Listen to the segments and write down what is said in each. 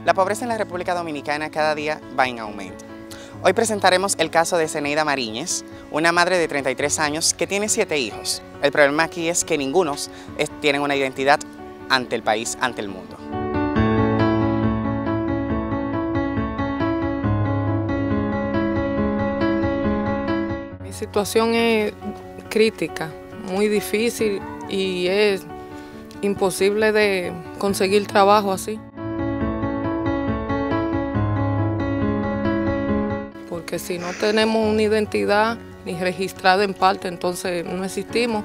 La pobreza en la República Dominicana cada día va en aumento. Hoy presentaremos el caso de Zeneida Mariñez, una madre de 33 años que tiene 7 hijos. El problema aquí es que ninguno tienen una identidad ante el país, ante el mundo. Mi situación es crítica, muy difícil y es imposible de conseguir trabajo así. Porque si no tenemos una identidad ni registrada en parte, entonces no existimos.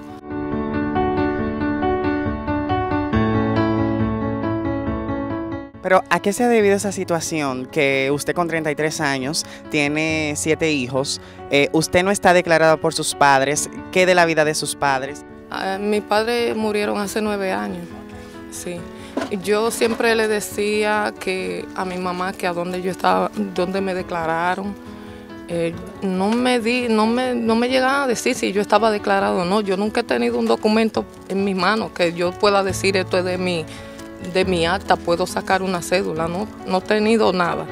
Pero ¿a qué se ha debido esa situación? Que usted con 33 años tiene 7 hijos, usted no está declarado por sus padres. ¿Qué de la vida de sus padres? Mis padres murieron hace 9 años, sí. Yo siempre le decía que a mi mamá que a donde yo estaba, donde me declararon, no me llegaban a decir si yo estaba declarado o no. Yo nunca he tenido un documento en mis manos que yo pueda decir esto es de mi acta, puedo sacar una cédula, no he tenido nada.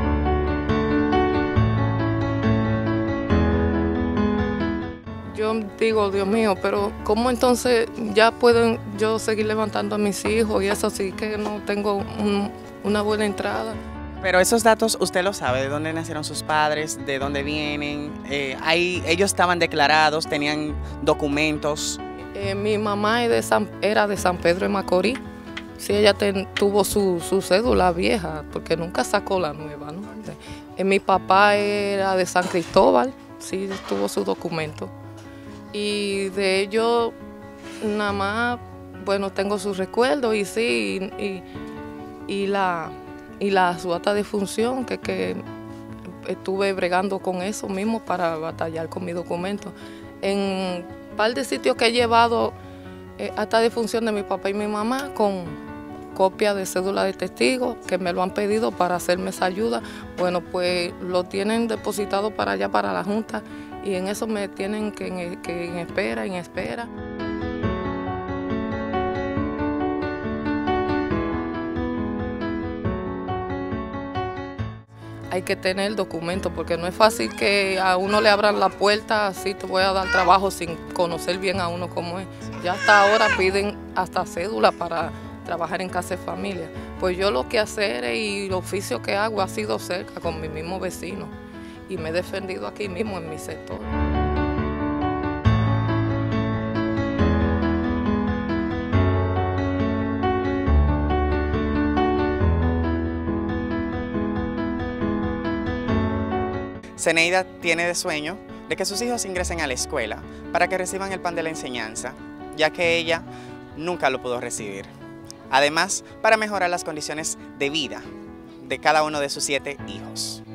Yo digo, Dios mío, pero ¿cómo entonces ya pueden yo seguir levantando a mis hijos y eso sí que no tengo una buena entrada? Pero esos datos usted lo sabe, de dónde nacieron sus padres, de dónde vienen, ellos estaban declarados, tenían documentos. Mi mamá era de San Pedro de Macorís. Sí, ella tuvo su cédula vieja, porque nunca sacó la nueva, ¿no? Mi papá era de San Cristóbal, sí, tuvo su documento. Y de ellos, nada más, bueno, tengo sus recuerdos y sí, y su acta de función, que estuve bregando con eso mismo para batallar con mi documento. En un par de sitios que he llevado acta de función de mi papá y mi mamá con copia de cédula de testigo que me lo han pedido para hacerme esa ayuda. Bueno, pues lo tienen depositado para allá, para la Junta, y en eso me tienen que en espera. Hay que tener documento porque no es fácil que a uno le abran la puerta, así te voy a dar trabajo sin conocer bien a uno cómo es. Ya hasta ahora piden hasta cédula para trabajar en casa de familia. Pues yo lo que hacer y el oficio que hago ha sido cerca con mi mismo vecino y me he defendido aquí mismo en mi sector. Zeneida tiene de sueño de que sus hijos ingresen a la escuela para que reciban el pan de la enseñanza, ya que ella nunca lo pudo recibir. Además, para mejorar las condiciones de vida de cada uno de sus 7 hijos.